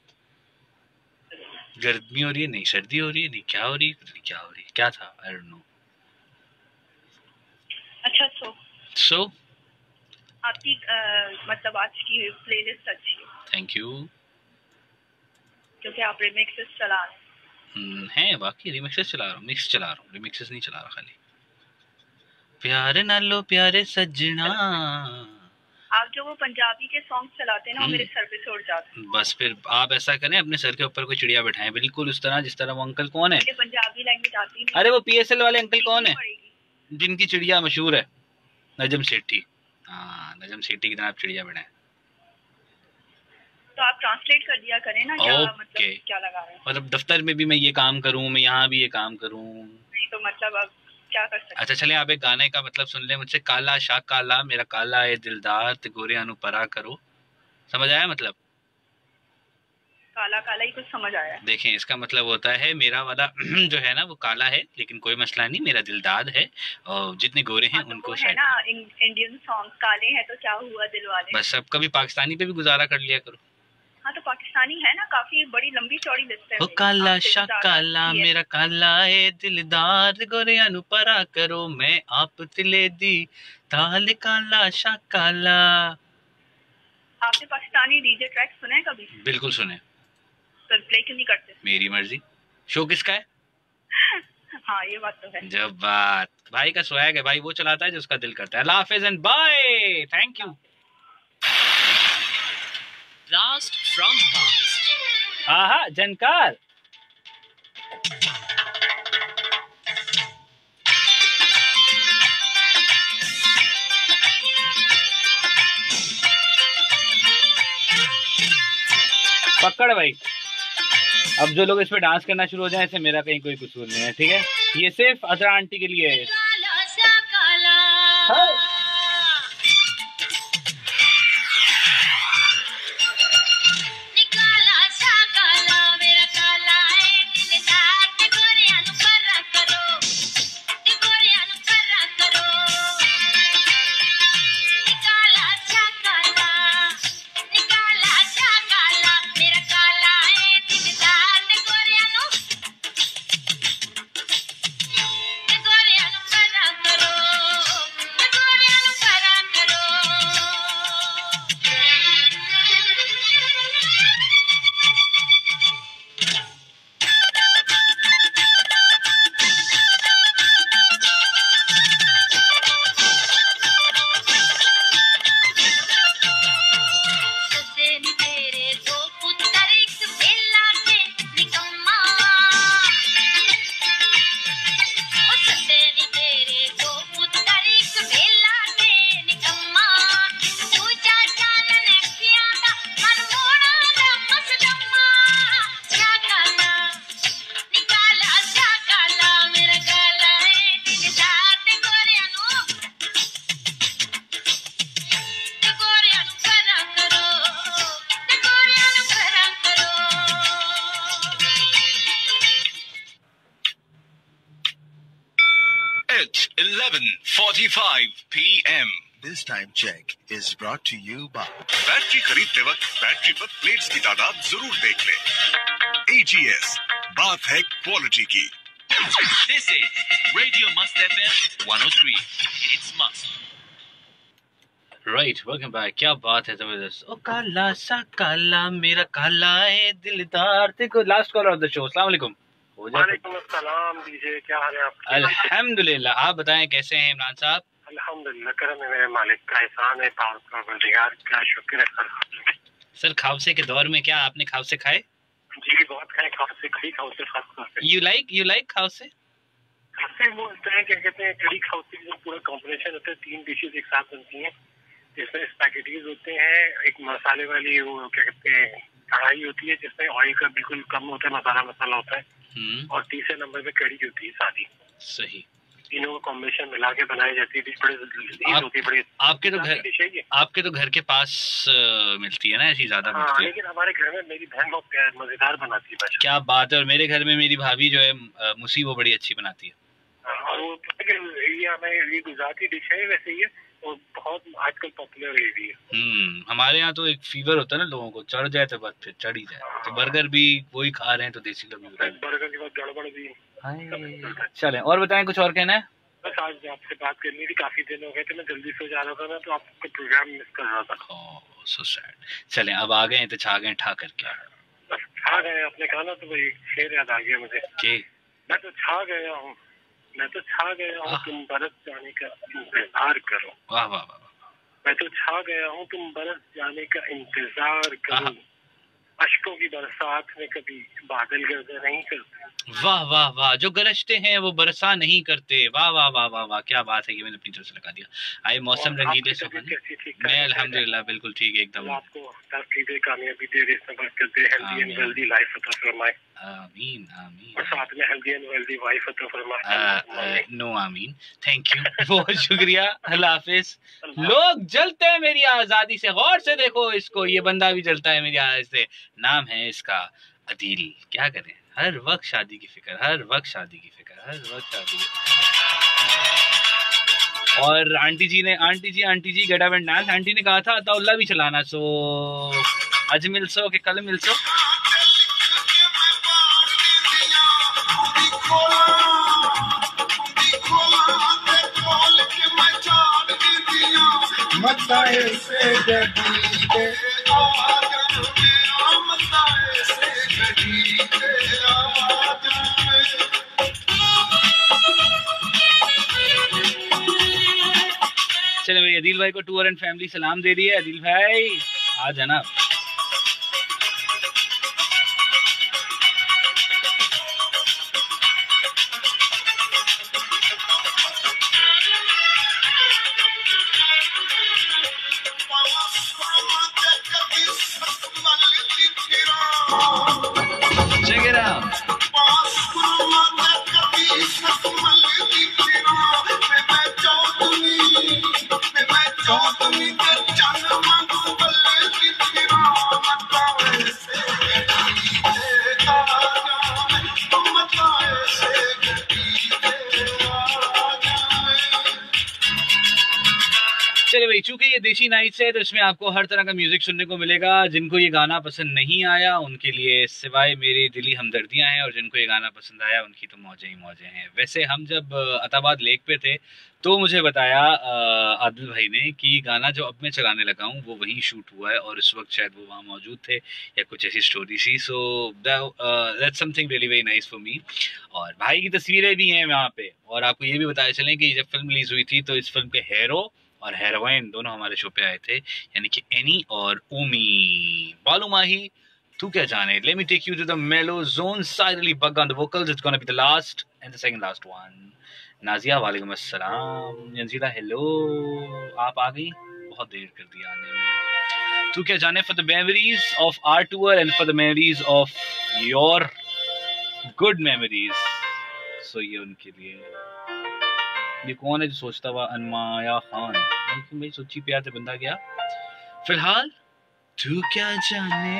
गर्मी हो रही है, नहीं सर्दी हो रही है, नहीं क्या हो रही है, क्या हो रही है, क्या था? I don't know. अच्छा सो सो आपकी आ, मतलब आज की प्लेलिस्ट अच्छी है। Thank you. क्योंकि आप रिमिक्सेस चला रहे हम्म, हैं बाकी रिमिक्सेस चला रहा हूँ, मिक्स चला रहा हूँ, रिमिक्सेस नहीं चला रहा खाली। प्यारे नालो प्यारे सजना, आप जो वो पंजाबी के सॉन्ग चलाते हैं ना, वो मेरे सर पे से उड़ जाते हैं। बस फिर आप ऐसा करें, अपने सर के ऊपर कोई चिड़िया बिठाएं, बिल्कुल उस तरह जिस तरह वो अंकल कौन है, मुझे पंजाबी लैंग्वेज आती नहीं। अरे वो पीएसएल वाले अंकल कौन है जिनकी चिड़िया मशहूर है? नजम सेठी। हाँ नजम सेठी की तरह आप चिड़िया बिठाएं। तो आप ट्रांसलेट कर दिया करें ना, क्या ओके। मतलब क्या लगा रहे हैं? मतलब दफ्तर में भी मैं ये काम करूँ, मैं यहाँ भी ये काम करूँ। नहीं तो मतलब अब क्या कर सकते? अच्छा चले आप एक गाने का मतलब सुन ले मुझसे। काला शाह काला मेरा काला है दिलदार, ते गोरे अनु परा करो। समझ आया मतलब? काला काला ही कुछ समझ आया। देखें इसका मतलब होता है मेरा वाला जो है ना वो काला है, लेकिन कोई मसला नहीं, मेरा दिलदार है, और जितने गोरे हैं उनको है ना इंडियन सॉन्ग काले हैं तो क्या हुआ दिल वाले। बस सब कभी पाकिस्तानी पे भी गुजारा कर लिया करो। हाँ तो पाकिस्तानी है ना, काफी बड़ी लंबी चौड़ी लिस्ट है। ओ काला शाह काला मेरा काला है दिलदार, गोरे अनु परा करो, मैं आप तिले दी ताल काला शाह काला। आपने पाकिस्तानी डीजे ट्रैक सुने कभी? बिल्कुल सुने। तो प्ले क्यों नहीं करते? मेरी मर्जी। शो किसका है? हाँ ये बात तो है। जब बात भाई का स्वैग है भाई, वो चलाता है जो उसका दिल करता है। अल्लाह हाफिज and bye, thank you. Blast from past. आहा जनकार। पकड़ भाई, अब जो लोग इस पे डांस करना शुरू हो जाए, इससे मेरा कहीं कोई कसूर नहीं है, ठीक है? ये सिर्फ अजरा आंटी के लिए है। हाँ। eleven forty-five p m This time check is brought to you by battery खरीदते वक्त बैटरी पर प्लेट्स की तादाद जरूर देख लें। A G S, बात है क्वालिटी की। This is Radio Must F M one oh three. It's must. Right, welcome back. क्या बात है, जबरदस्त। ओ काला सा काला मेरा काला है दिलदार। देखो last caller of the show. अस्सलाम वालेकुम। वालेकुम अस्सलाम दीजिए, क्या हाल है आपका? अल्हम्दुलिल्लाह, आप बताएं कैसे हैं इमरान साहब? अल्हम्दुलिल्लाह, करम है मेरे मालिक का, एहसान है, परवरदिगार का शुक्र है। सर खावसे के दौर में क्या आपने खावसे खाए? जी बहुत खाए, खावसे खाई, खावसे खास तौर पे। यू लाइक यू लाइक खावसे? खावसे वो होता है, क्या कहते हैं, कड़ी खावसे जो पूरा कॉम्बिनेशन होता है, तीन डिशेज एक साथ बनती हैं, जिसमें स्पैगेटीज होते हैं, एक मसाले वाली वो क्या कहते हैं कढ़ाई होती है जिसमें ऑयल का बिल्कुल कम होता है, मसाला मसाला होता है, और तीसरे नंबर पे कड़ी होती है सादी। सही। तीनों का कॉम्बिनेशन मिला के बनाई जाती है, डिश बड़ी लजीज होती है, बड़ी आपके तो घर आपके तो घर के पास आ, मिलती है ना ऐसी ज्यादा हाँ, मिलती है। लेकिन हमारे घर में मेरी बहन बहुत मजेदार बनाती है। क्या बात है। और मेरे घर में मेरी भाभी जो है मुसी, वो बड़ी अच्छी बनाती है। और वो ये हमें ये गुजराती डिश है वैसे, ये और बहुत आजकल पॉपुलर है भी। हम्म हमारे यहाँ तो एक फीवर होता है ना, लोगों को चढ़ जाए तो बस फिर चढ़ ही जाए। तो बर्गर भी वही खा रहे हैं तो देसी लोग भी बर्गर के बाद गड़बड़ भी। चलें, और बताएं, कुछ और कहना है? बस आज आपसे बात करनी थी, काफी दिन हो गए थे, मैं जल्दी सो जा रहा था ना, तो आपका प्रोग्राम मिस कर रहा था। Oh so sad. चलें, अब आ गए तो छा गए ठा करके। बस छा गए, आपने कहा ना तो वही शेर याद आ गया मुझे के मैं तो छा गया हूँ, मैं तो छा गया हूँ, तुम बरस जाने का इंतजार करो। वाह वाह वाह। मैं तो छा गया हूँ, तुम बरस जाने का इंतजार करो। अश्कों की बरसात में कभी बादल गरजा नहीं करते। वाह वाह वाह। जो गरजते हैं वो बरसा नहीं करते। वाह वाह वाह वाह वाह, क्या बात है, ये मैंने अपनी तरफ से लगा दिया। आए मौसम रंगीले सुहाने। मैं अल्हम्दुलिल्लाह बिल्कुल ठीक है एकदम। आपको तकदीर कामयाबी दे, रिज़्क़ बरकत दे, हेल्दी एंड वेल्दी लाइफ अता फरमाए। आमीन आमीन। और साथ में हेल्दी एंड वेल्दी वाइफ अता फरमाए। नो आमीन, थैंक यू, बहुत शुक्रिया, अल्लाह हाफिज। लोग जलते हैं मेरी आजादी से, गौर से देखो इसको, ये बंदा भी जलता है मेरी आजादी से। नाम है इसका अदील। क्या करें, हर वक्त शादी की फिक्र, हर वक्त शादी की फिक्र, हर वक्त शादी की। और आंटी जी ने aunty ji aunty ji get up and dance. Aunty ने कहा था अताउल्ला भी चलाना, सो आज मिल सो कि कल मिल सो। मताए से जबीते आगन मेरा मताए से चले भाई, अदील भाई को टूर एंड फैमिली सलाम दे रही है। अदील भाई आ जाना। Check it out. चलिए भाई, चूंकि ये देसी नाइट्स है तो इसमें आपको हर तरह का म्यूजिक सुनने को मिलेगा। जिनको ये गाना पसंद नहीं आया उनके लिए सिवाय मेरी दिली हमदर्दियां हैं, और जिनको ये गाना पसंद आया उनकी तो मौजें ही मौजें हैं। वैसे हम जब अताबाद लेक पे थे तो मुझे बताया आदिल भाई ने कि गाना जो अब मैं चलाने लगा हूँ वो वहीं शूट हुआ है और इस वक्त शायद वो वहाँ मौजूद थे या कुछ ऐसी स्टोरी सी। So that's something really very nice for me. और भाई की तस्वीरें भी हैं वहाँ पे। और आपको ये भी बताया चलें कि जब फिल्म रिलीज हुई थी तो इस फिल्म के हीरो और हेरोइन दोनों हमारे शो पे आए थे, यानी कि एनी और ओमी। बालू माही तू क्या जाने। Let me take you to the mellow zone. Silently bug on the vocals. It's gonna be the last and the second last one. Nazia वालेकुम अस्सलाम। जंजीला हेलो, आप आ गई, बहुत देर कर दी आने में। तू क्या जाने for the memories of our tour and for the memories of your good memories. So ये उनके लिए। ये कौन है जो सोचता हुआ? अनमाया खान। भाई सोची प्यार से बंदा गया। फिलहाल तू क्या जाने।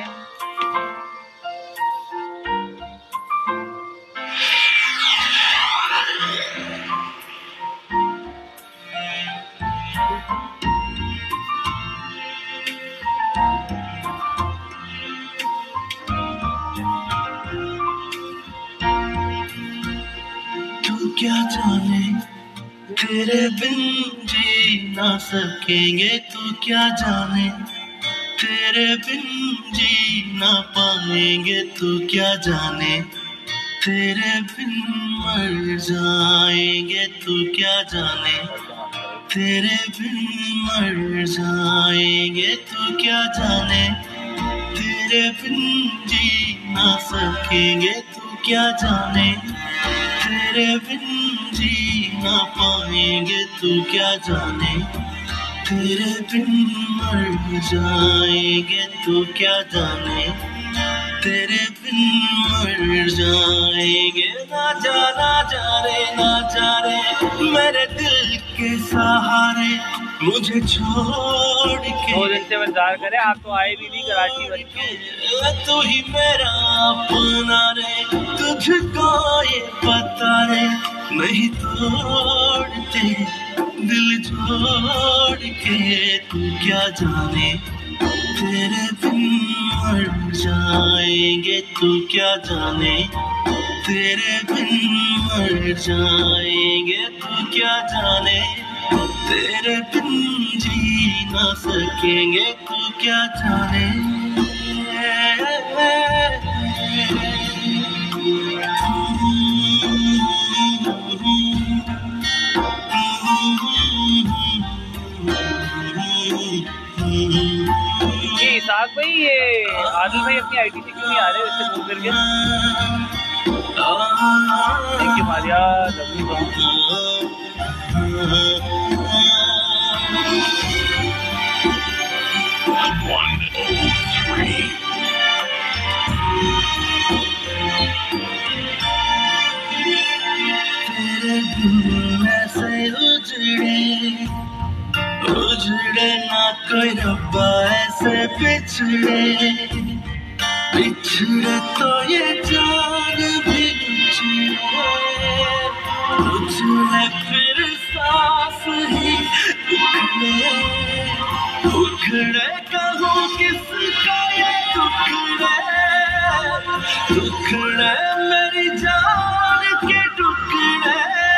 तू क्या जाने तेरे बिन जी ना सकेंगे, तू क्या जाने तेरे बिन जी ना पाएंगे, तू क्या जाने तेरे बिन मर जाएंगे, तू क्या जाने तेरे बिन मर जाएंगे, तू क्या जाने तेरे बिन जी ना सकेंगे, तू क्या जाने तेरे बिन जी ना पाएंगे, तू क्या जाने तेरे बिन मर जाएंगे, तू क्या जाने तेरे बिन मर जाएंगे। ना जा ना जा रे ना जा रे मेरे दिल के सहारे मुझे छोड़ के। दो दिन से इंतजार करे, आप तो आए भी नहीं कराची बच्चे। तू ही मेरा अपना रे, तुझको ये पता रे, नहीं तोड़ते दिल जोड़ के, तू क्या जाने तेरे बिन मर जाएंगे, तू क्या जाने तेरे बिन मर जाएंगे, तू क्या जाने तेरे बिन जी ना सकेंगे, तू क्या जाने। जी साहब भाई, ये आदिल भाई अपनी आईटी से क्यों नहीं आ रहे उससे फोन करके? थैंक यू मालिया, लवली तेरे बिन ऐसे उजड़े उजड़े ना कोई रब्बा ऐसे बिछड़े, बिछड़े तो ये जान भी उजड़े, उजड़े फिर सांस ही उखड़े, उखड़े कहूँ किसका ये टुकड़े, टुकड़े मेरी जान के टुकड़े।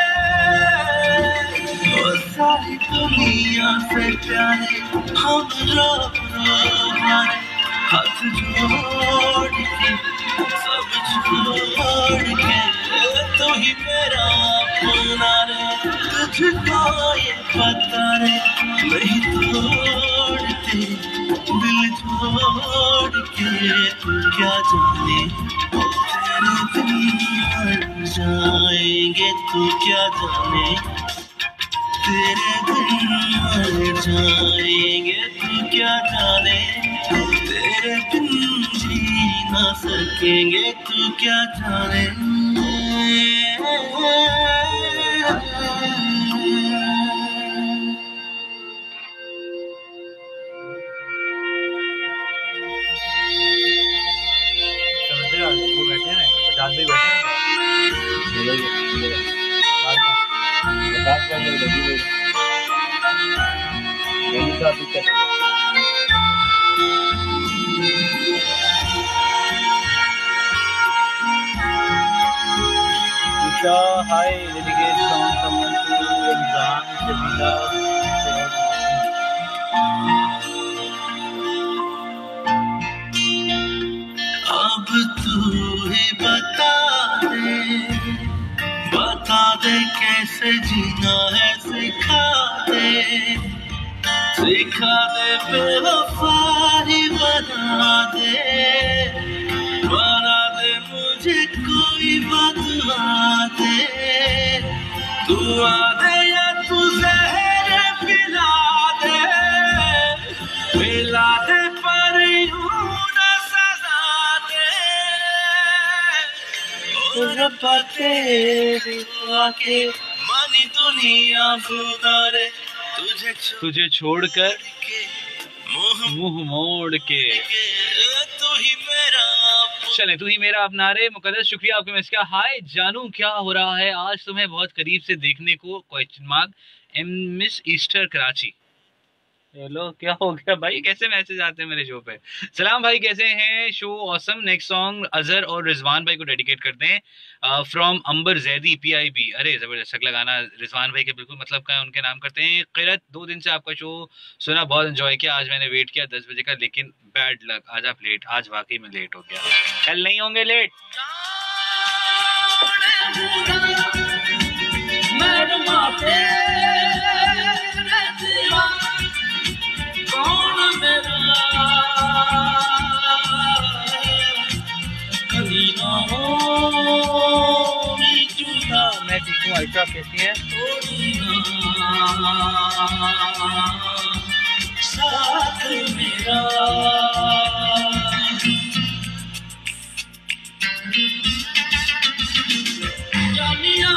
सारी दुनिया से प्यारे हम रो रो हाथ जोड़ के, ही मेरा अपना रे, तुझको ये पता रे, नहीं तोड़ते दिल छोड़ के तू क्या जाने, तेरे दिन मर जाएंगे तू क्या जाने, तेरे दिन मर जाएंगे तू क्या जाने, तेरे बिन जी ना सकेंगे तू क्या जाने। वो बैठे हैं बजाज भाई बैठे हैं बजाज भाई लगी हुई यही का दिक्कत है। Hi, dedicate song someone to Ramzan, Shabila. अब तू ही बता दे, बता दे कैसे जीना है, सिखा दे, सिखा दे बेवफा ही बना दे, बना दे मुझे कोई बदला दे, तू आ दे या तू जहर पिला दे, पिला दे पर यूं न सजा दे, ओ रब्बा तेरी दुआ के मानी दुनिया सुधारे, तुझे तुझे छोड़कर मुंह मोड़ के, तू ही मेरा चले तू ही मेरा अपना रे। मुकद्दस शुक्रिया आपके मैसेज का। हाय जानू क्या हो रहा है, आज तुम्हें बहुत करीब से देखने को, क्वेश्चन मार्क, एम मिस ईस्टर कराची। हेलो क्या हो गया भाई, कैसे मैसेज आते हैं मेरे शो पे। सलाम भाई कैसे हैं, show awesome. Next song Azhar और रिजवान भाई को डेडिकेट करते हैं, from Ambar Zaidi P I B. अरे जबरदस्त, अगला गाना रिजवान भाई के बिल्कुल मतलब का है, उनके नाम करते हैं। किरत, दो दिन से आपका शो सुना, बहुत एंजॉय किया। आज मैंने वेट किया दस बजे का, लेकिन बैड लक, आज आप लेट, आज वाकई में लेट हो गया, कल नहीं होंगे लेट। मैं ठीक हूँ, आयशा कैसी है? साथ मेरा जानिया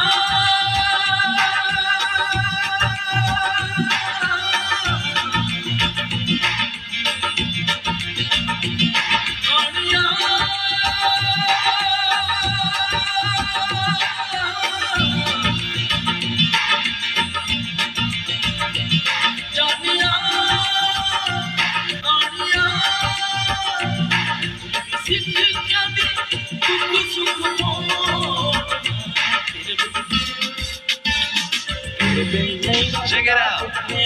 Check it out.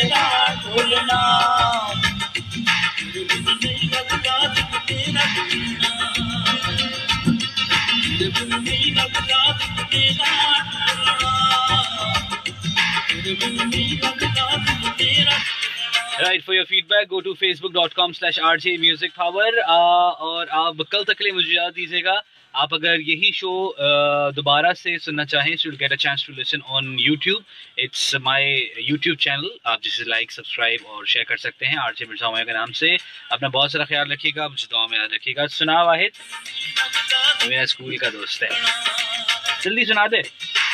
Right, for your feedback go to facebook dot com slash r j music power और आप कल तक के लिए मुझे याद दीजिएगा। आप अगर यही शो दोबारा से सुनना चाहें, so you'll get a chance to listen on YouTube. It's my YouTube channel. आप जिसे लाइक, सब्सक्राइब और शेयर कर सकते हैं, आरजे मिर्जा उमैया के नाम से। अपना बहुत सारा ख्याल रखिएगा, मुझे दुआ में याद रखिएगा। सुना वाहिद मेरा स्कूल का दोस्त है, जल्दी सुना दे।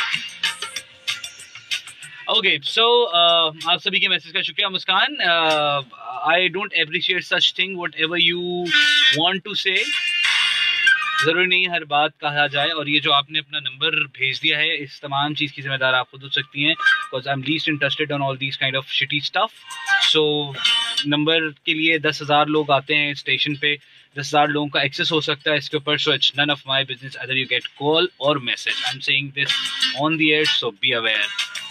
ओके सो आप सभी के मैसेज का शुक्रिया। Muskan, I don't appreciate such thing, whatever you want to say, ज़रूरी नहीं हर बात कहा जाए। और ये जो आपने अपना नंबर भेज दिया है, इस तमाम चीज़ की जिम्मेदार आप खुद हो सकती हैं, because I am least interested on all these kind of shitty stuff. So number के लिए दस हज़ार लोग आते हैं स्टेशन पे, दस हज़ार लोगों का एक्सेस हो सकता है इसके ऊपर। So it's none of my business other you get call और message. I am saying this on the air, so be aware.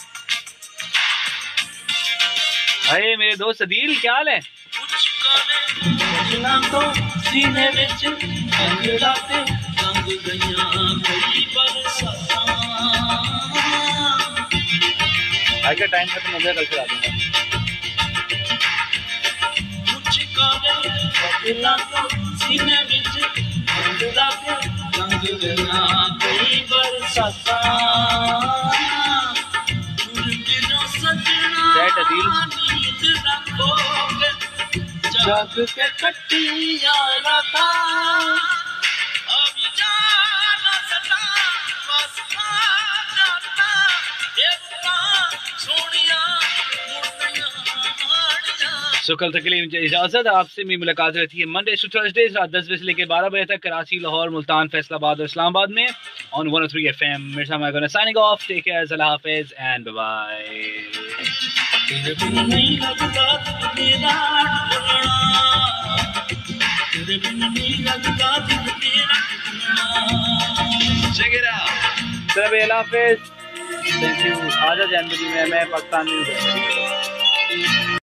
अरे मेरे दोस्त अदील, क्या हाल है? सीने विच अंगड़ाते रंग गईयां कई बरसातां का टाइम खत्म हो गया, कल चला दूंगा। जग के कटिया राता सो कल तक के लिए मुझे इजाजत। आपसे मेरी मुलाकात रहती है मंडे टू थर्सडे रात दस बजे से लेकर बारह बजे तक, कराची, लाहौर, मुल्तान, फैसलाबाद और इस्लामाबाद में on one O three FM एम। मेरे साथ मैं signing off, take care, Allah हाफिज एंड बाय। तेरे बिन नहीं लगता तेरा ढोलना, तेरे बिन नहीं लगता तेरा ढोलना। Check it out. चलो अल्लाह हाफिज, थैंक यू। आजा जनवरी में मैं पाकिस्तान में हूँ।